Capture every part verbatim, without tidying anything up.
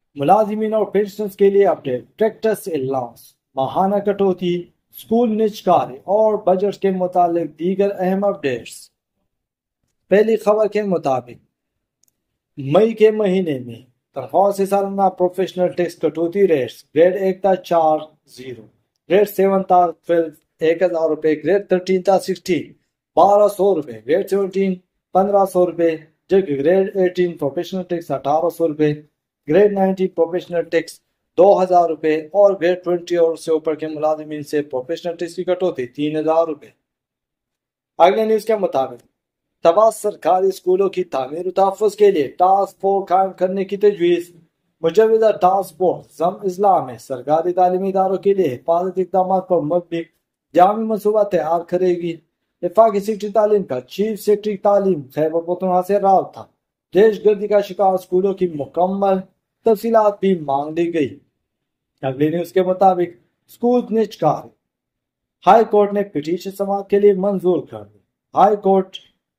ملازمین اور پینشنرز کے لیے اپڈیٹ، ٹیکس الاؤنس، ماہانہ کٹوتی، اسکول نجکاری اور بجٹ کے متعلق دیگر اہم اپڈیٹس۔ پہلی خبر کے مطابق مئی کے مہینے میں تنخواہ سے سالانہ پروفیشنل ٹیکس کٹوتی ریٹس: گریڈ ایک تا چار زیرو، گریڈ سیون تا ٹویلو ایک ہزار روپے، گریڈ تھرٹین تا سکسٹین بارہ سو روپے، گریڈ سیونٹین پندرہ سو روپے، جبکہ گریڈ ایٹین پروفیشنل ٹیکس اٹھارہ سو روپے، گریڈ نائنٹین پروفیشنل ٹیکس دو ہزار روپے اور گریڈ ٹوینٹی اور سے اوپر کے ملازمین سے پروفیشنل ٹیکس کی کٹوتی تین ہزار روپے۔ اگلے نیوز کے مطابق تباہ سرکاری اسکولوں کی تعمیر و تحفظ کے لیے ٹاسک فورس قائم کرنے کی تجویز۔ مجوزہ ٹاسک فورس ضم اضلاع میں سرکاری تعلیمی اداروں کے لیے حفاظتی اقدامات پر مبنی جامع منصوبہ تیار کرے گی۔ وفاقی سیکرٹری تعلیم کا چیف سیکرٹری تعلیم خیبر پختونخوا سے رابطہ۔ دہشت گردی کا شکار اسکولوں کی مکمل تفصیلات بھی مانگ لی گئی۔ اگلی نیوز کے مطابق اسکول نجکاری، ہائی کورٹ نے پٹیشن سماعت کے لیے منظور کر دی۔ ہائی کورٹ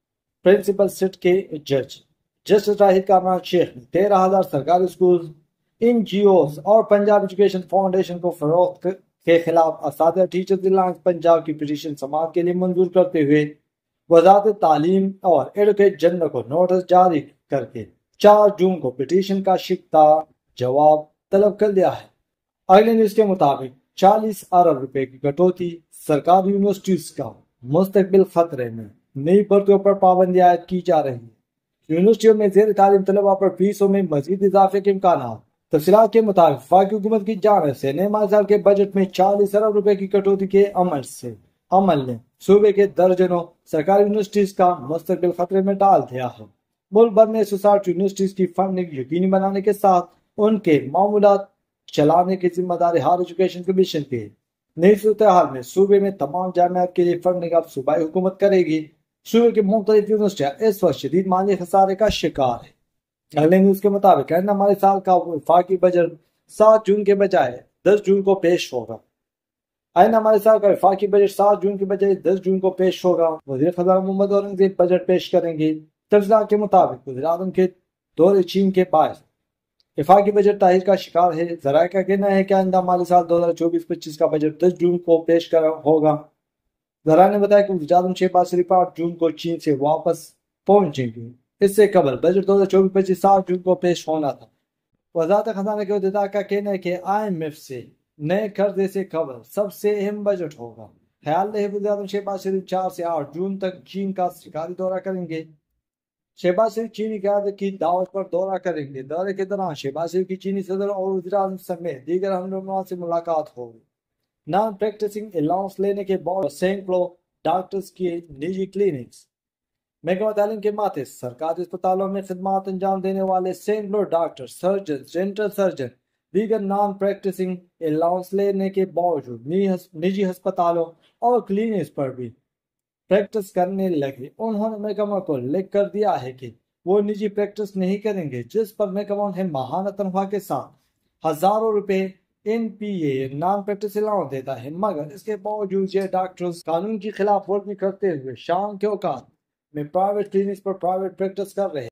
پرنسپل سٹ کے جج جسٹس راہید کامران شیخ نے تیرہ ہزار سرکاری اسکول، این جی اوز اور پنجاب ایجوکیشن فاؤنڈیشن کو فروخت کے خلاف اساتذہ ٹیچرز الائنس پنجاب کی پٹیشن سماعت کے لیے منظور کرتے ہوئے وزارت تعلیم اور ایڈوکیٹ جنرل کو نوٹس جاری کر کے چار جون کو پٹیشن کا شکتا جواب طلب کر دیا ہے۔ اگلے نیوز کے مطابق چالیس ارب روپے کی کٹوتی، سرکاری یونیورسٹیز کا مستقبل خطرے میں، نئی بھرتیوں پر پابندی عائد کی جا رہی ہے۔ یونیورسٹیوں میں زیر تعلیم طلباء پر فیسوں میں مزید اضافے کے امکانات۔ تفصیلات کے مطابق وفاقی حکومت کی جانب سے نئے مالی سال کے بجٹ میں چالیس ارب روپے کی کٹوتی کے عمل سے عمل نے صوبے کے درجنوں سرکاری یونیورسٹیز کا مستقبل خطرے میں ڈال دیا ہے۔ ملک بھر میں سسٹھ یونیورسٹیز کی فنڈنگ یقینی بنانے کے ساتھ ان کے معمولات چلانے کی ذمہ داری ہائر ایجوکیشن کمیشن کی ہے۔ نئی صورتحال میں صوبے میں تمام جامعات کے لیے فنڈنگ اب صوبائی حکومت کرے گی۔ صوبے کی مختلف یونیورسٹیاں اس وقت شدید مالی خسارے کا شکار ہے۔ اگلے نیوز کے مطابق آئندہ مالی سال کا وفاقی بجٹ سات جون کے بجائے دس جون کو پیش ہوگا۔ آئندہ مالی سال کا وفاقی بجٹ سات جون کے بجائے دس جون کو پیش ہوگا۔ وزیر خزانہ محمد اورنگزیب بجٹ پیش کریں گے۔ تفصیلات کے مطابق وزیر اعظم کے دورے چین کے باعث وفاقی بجٹ تاخیر کا شکار ہے۔ ذرائع کا کہنا ہے کہ آئندہ مالی سال دو ہزار چوبیس پچیس کا بجٹ دس جون کو پیش کر ہوگا۔ ذرائع نے بتایا کہ وزیر اعظم شہباز شریف آٹھ جون کو چین سے واپس پہنچیں گے۔ اس سے قبل بجٹ دو ہزار چوبیس پچیس سات جون کو پیش ہونا تھا۔ وزارت خزانہ کے عہدیدار کا کہنا ہے کہ آئی ایم ایف سے نئے قرضے سے قبل سب سے اہم بجٹ ہوگا۔ خیال رہے وزیر اعظم شہباز شریف چار سے آٹھ جون تک چین کا سرکاری دورہ کریں گے۔ شہباز شریف چینی قیادت کی دعوت پر دورہ کریں گے۔ دورے کے دوران شہباز شریف کی چینی صدر اور وزیر اعظم سمیت دیگر ہم رہنماؤں سے ملاقات ہوگی۔ نان پریکٹسنگ الاؤنس لینے کے باوجود سینکڑوں ڈاکٹرز کی نجی کلینکس۔ محکمہ تعلیم کے ماتحت سرکاری اسپتالوں میں خدمات انجام دینے والے سینکڑوں ڈاکٹر، سرجن، جنرل سرجن دیگر نان پریکٹسنگ الاؤنس لینے کے باوجود نجی ہسپتالوں اور کلینکس پر بھی پریکٹس کرنے لگے۔ انہوں نے محکمہ کو لکھ کر دیا ہے کہ وہ نجی پریکٹس نہیں کریں گے، جس پر محکمہ انہیں ماہانہ تنخواہ کے ساتھ ہزاروں روپے N P A non practice allowance دیتا ہے، مگر اس کے باوجود یہ ڈاکٹرز قانون کی خلاف ورزی کرتے ہوئے شام کے اوقات میں پرائیویٹ کلینکس پر پرائیویٹ پریکٹس کر رہے ہیں۔